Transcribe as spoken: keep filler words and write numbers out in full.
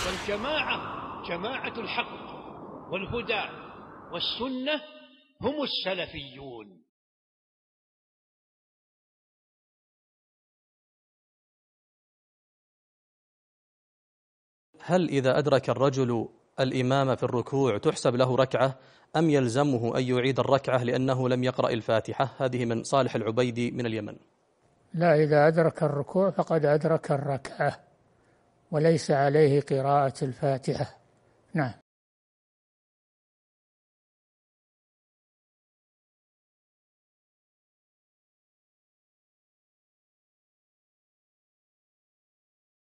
والجماعة جماعة الحق والهدى والسنة هم السلفيون. هل إذا أدرك الرجل الإمام في الركوع تحسب له ركعة أم يلزمه أن يعيد الركعة لأنه لم يقرأ الفاتحة؟ هذه من صالح العبيدي من اليمن. لا، إذا أدرك الركوع فقد أدرك الركعة وليس عليه قراءة الفاتحة. نعم.